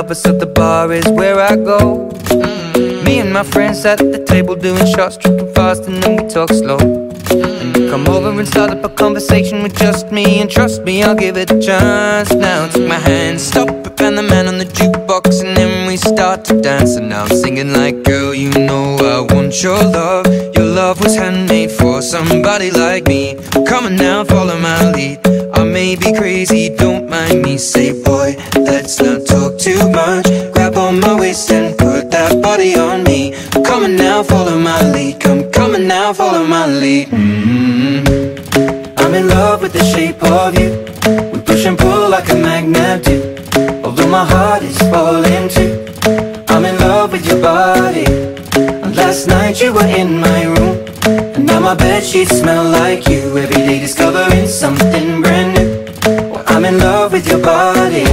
lover, so the bar is where I go. Me and my friends at the table doing shots, tripping fast, and then we talk slow. And you come over and start up a conversation with just me, and trust me, I'll give it a chance. Now take my hand, stop it, and the man on the jukebox, and then we start to dance. And now I'm singing like, girl, you know I want your love. Your love was handmade for somebody like me. Come on now, follow my lead. I may be crazy, don't mind me. Say, boy, let's not talk too much. Grab on my waist and put that body on me. Come on now, follow my lead. Come on now, follow my lead. I'm in love with the shape of you. We push and pull like a magnet do. Although my heart is falling too, I'm in love with your body. Last night you were in my room, and now my bedsheets smell like you. Every day discovering something brand new. Well, I'm in love with your body.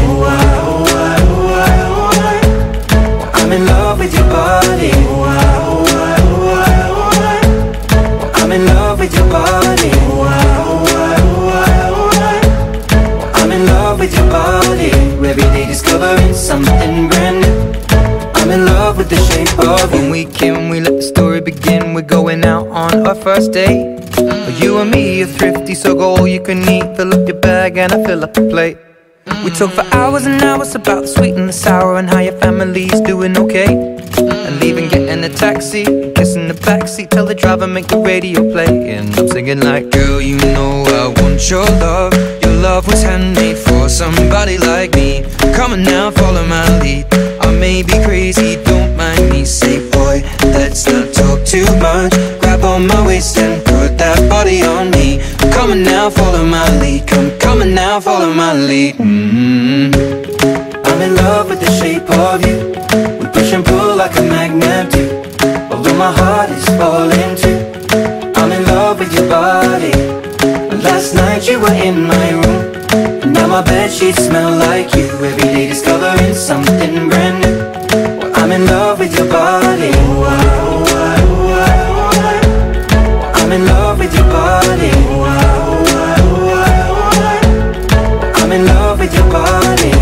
I'm in love with your body. I'm in love with your body. I'm in love with your body. Every day discovering something brand new. I'm in love with the shape of you. When we came, we let the story begin. We're going out on our first date. You and me are thrifty, so go all you can eat. Fill up your bag and I fill up the plate. We talk for hours and hours about the sweet and the sour, and how your family's doing okay. And leaving, getting a taxi, kissing the backseat, tell the driver make the radio play. And I'm singing like, girl, you know I want your love. Your love was handmade for somebody like me. Come on now, follow my lead. I may be crazy, don't mind me. Say, boy, let's not talk too much. Grab on my waist and put that body on me. Come on now, follow my lead. Come on now, follow my lead. I'm in love with the shape of you. We push and pull like a magnet do. Although my heart is falling too, I'm in love with your body. Last night you were in my room, and now my bedsheets smell like you. Every day discovering something brand new. Well, I'm in love with your body. I'm in love with your body. I'm in love with your body.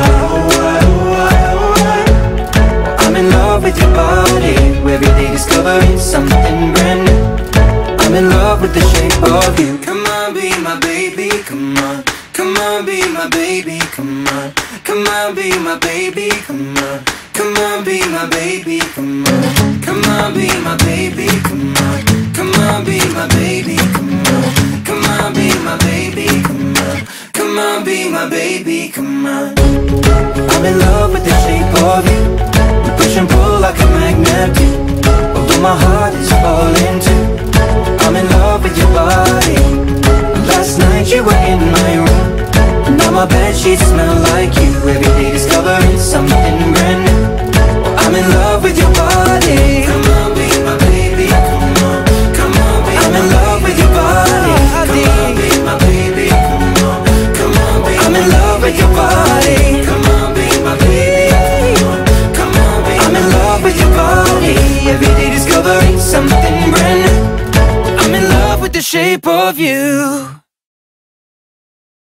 I'm in love with your body. Every day discovering something brand new. I'm in love with the shape of you. Come on, be my baby, come on. Come on, be my baby, come on. Come on, be my baby, come on. Come on, be my baby, come on. Come on, be my baby, come on. Come on, be my baby, come on. Come on, be my baby, come on. Come on, be my baby, come on. I'm in love with the shape of you. We push and pull like a magnet do. Although my heart is falling too, I'm in love with your body. Last night you were in my room, and now my bedsheets smell like you. Every day discovering something brand new. I'm in love with your body. Come on, be my baby, come on. Come on, be I'm in love with your body. Come on, be my baby, come on. Come on, be I'm in love with your body. Come on, be my baby, come on. Come on, be I'm in love with your body. Every day discovering something brand new. I'm in love with the shape of you.